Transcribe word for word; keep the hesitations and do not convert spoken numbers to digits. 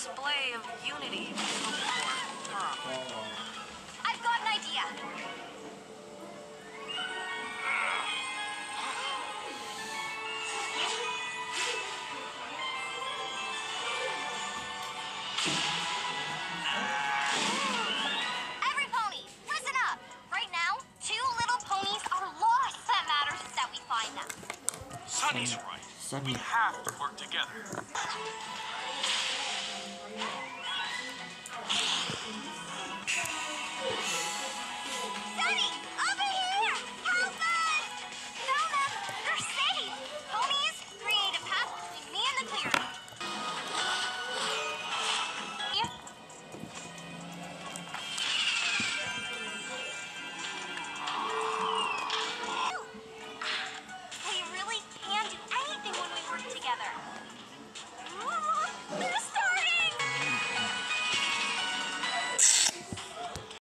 display of unity we hope for. Huh. I've got an idea. Every pony, listen up. Right now, two little ponies are lost. That matters is that we find them. Sunny's right. Sunny. We have to work together.